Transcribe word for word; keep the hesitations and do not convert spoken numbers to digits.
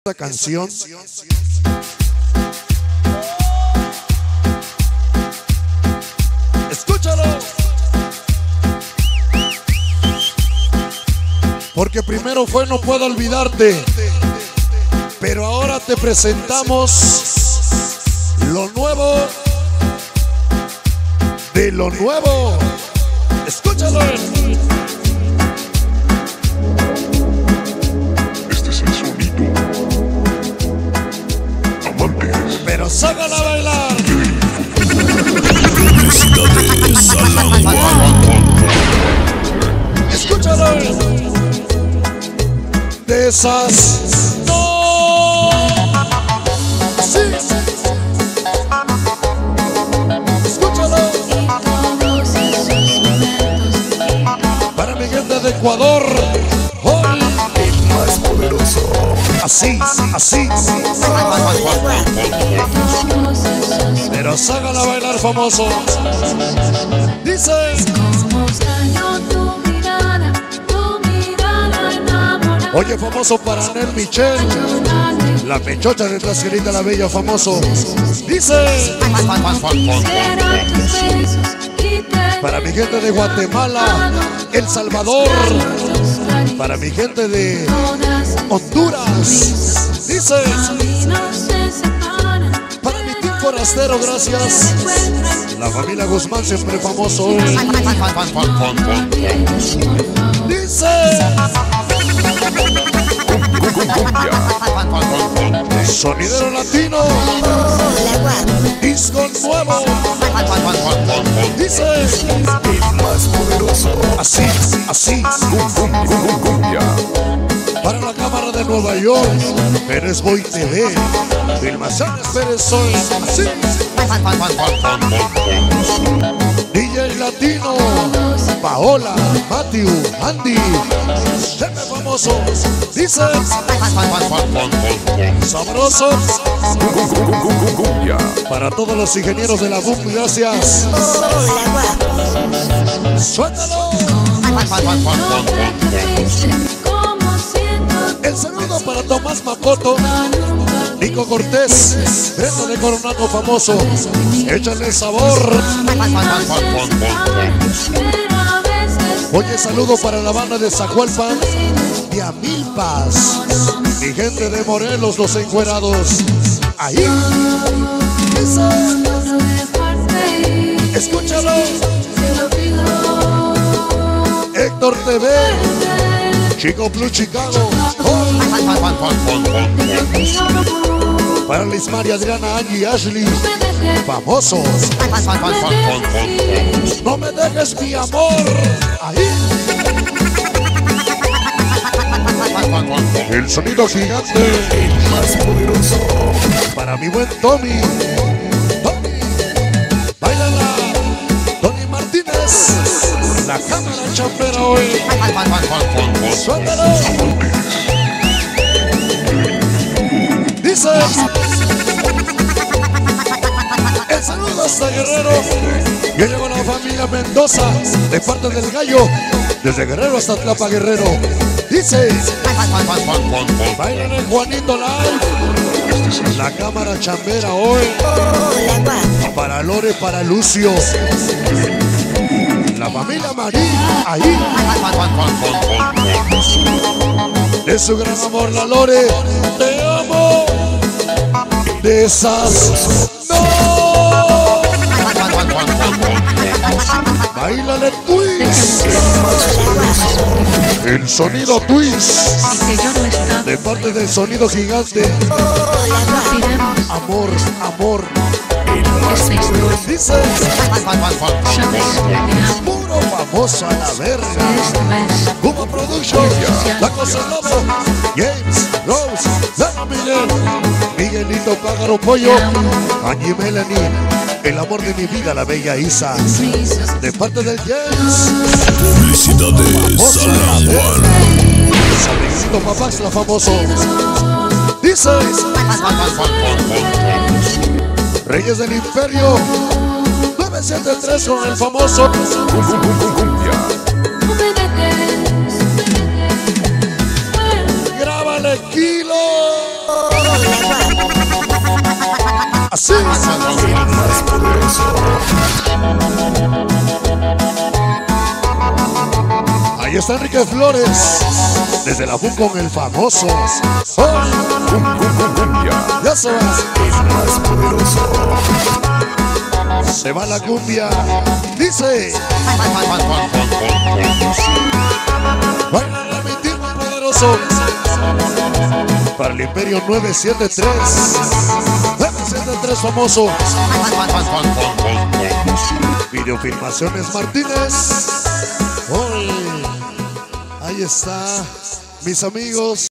Esta canción escúchalo, porque primero fue No Puedo Olvidarte, pero ahora te presentamos lo nuevo de lo nuevo. Escúchalo. Pero sácala a bailar. Escúchalo. De esas no. Sí. Escúchalo. Para mi gente de Ecuador, hoy el más poderoso. Así, así. Pero sácala a bailar, famoso. Dice: oye, famoso, para Nel Michel, la pechocha de Tlaxcalita la Bella, famoso. Dice: para mi gente de Guatemala, El Salvador, para mi gente de Honduras. Dice: para mi team forastero, gracias. La familia Guzmán, siempre famoso. Dice: sonidero latino, disco nuevo. Dice: el más poderoso. Así, así. Para la cámara de Nueva York, Pérez Boy T V, Filmaciones Pérez Soy. Así. D J Latino, Paola, Matthew, Andy, siempre famoso. Dice: sabroso. Para todos los ingenieros de la B U M, gracias. Suéltalo. El saludo para Tomás Macoto, Nico Cortés, Brenda de Coronado, famoso. Échale sabor. Oye, saludo para la banda de Zacualpan, de Amilpas, mi gente de Morelos, los encuerados. Ahí. Escúchalo. Héctor T V, Chico Blue Chicago. Oh. Para Lismar y Adriana, Angie, Ashley, famosos. No me dejes, mi amor. Ahí. El sonido gigante, el más poderoso. Para mi buen Tommy. Tommy, bailala. Tony Martínez, la cámara chambera hoy. Suéltalo. Dice: el saludo hasta Guerrero. Yo llego a la familia Mendoza, de parte del Gallo, desde Guerrero hasta Tlapa, Guerrero. Dice: bailan el Juanito Live, la cámara chambera hoy. Para Lore, para Lucio, la familia María, ahí. De su gran amor, la Lore, te amo. De esas no. Bailale Twist. El sonido Twist, de parte del sonido gigante. Amor, amor. Dice: puro famoso a la verga. Cuba Production, La Cosa Lobo, James, Rose, Lana Miguel, Miguelito Pájaro Pollo, Angie Melanie, el amor de mi vida, la bella Isa, de parte del James. Publicidades Salanguan. Saludito Papás, la famoso. Dice: Reyes del Imperio, nueve siete tres con el famoso. Grábale, Kilo. Así. Ahí está Enrique Flores, desde la F U con el famoso. Oh. Ya se va. Se va la cumbia. Dice. Baila la mentira poderoso. Para el Imperio nueve siete tres. nueve siete tres famoso. Videofilmaciones Martínez. Hoy. Ahí está, mis amigos.